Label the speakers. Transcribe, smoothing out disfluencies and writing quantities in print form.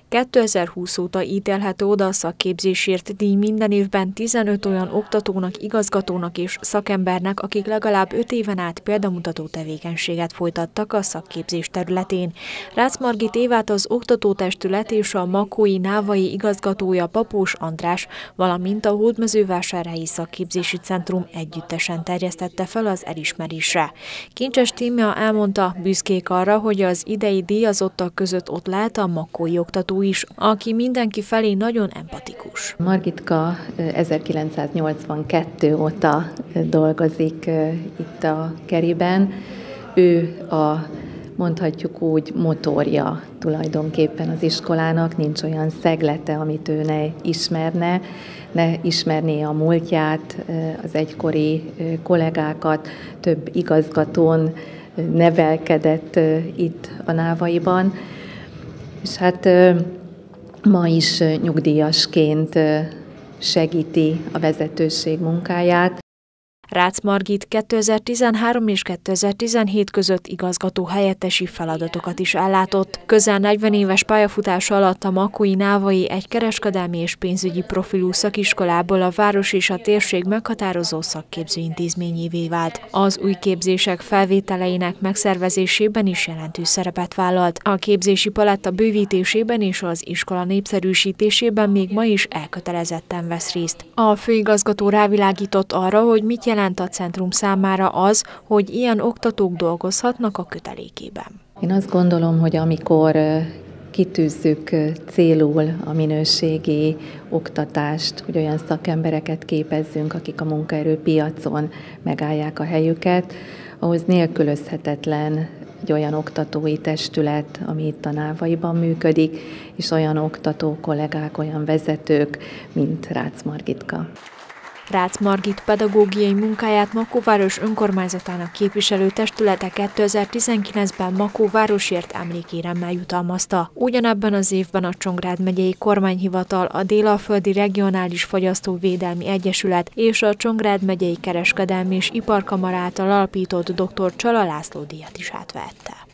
Speaker 1: 2020 óta ítélhető oda a szakképzésért díj minden évben 15 olyan oktatónak, igazgatónak és szakembernek, akik legalább 5 éven át példamutató tevékenységet folytattak a szakképzés területén. Rácz Margit Évát az oktatótestület és a makói návai igazgatója Papós András, valamint a Hódmezővásárhelyi Szakképzési Centrum együttesen terjesztette fel az elismerésre. Kincses Tímea elmondta, büszkék arra, hogy az idei díjazottak között ott lehet a makói oktató is, aki mindenki felé nagyon empatikus.
Speaker 2: Margitka 1982 óta dolgozik itt a Keriben. Ő mondhatjuk úgy, motorja tulajdonképpen az iskolának, nincs olyan szeglete, amit ő ne ismerné a múltját, az egykori kollégákat, több igazgatón nevelkedett itt a Návaiban, és hát ma is nyugdíjasként segíti a vezetőség munkáját.
Speaker 1: Rácz Margit 2013 és 2017 között igazgató helyettesi feladatokat is ellátott. Közel 40 éves pályafutása alatt a makói návai egy kereskedelmi és pénzügyi profilú szakiskolából a város és a térség meghatározó szakképző intézményévé vált. Az új képzések felvételeinek megszervezésében is jelentős szerepet vállalt. A képzési paletta bővítésében és az iskola népszerűsítésében még ma is elkötelezetten vesz részt. A főigazgató rávilágított arra, hogy mit jelent a centrum számára az, hogy ilyen oktatók dolgozhatnak a kötelékében.
Speaker 2: Én azt gondolom, hogy amikor kitűzzük célul a minőségi oktatást, hogy olyan szakembereket képezzünk, akik a munkaerőpiacon megállják a helyüket, ahhoz nélkülözhetetlen egy olyan oktatói testület, ami itt a Návaiban működik, és olyan oktató kollégák, olyan vezetők, mint Rácz Margitka.
Speaker 1: Rácz Margit pedagógiai munkáját Makóváros önkormányzatának képviselő testülete 2019-ben Makó városért emlékéremmel jutalmazta. Ugyanebben az évben a Csongrád megyei kormányhivatal, a Délalföldi Regionális Fogyasztóvédelmi Egyesület és a Csongrád megyei Kereskedelmi és Iparkamara által alapított Dr. Csala László díjat is átvette.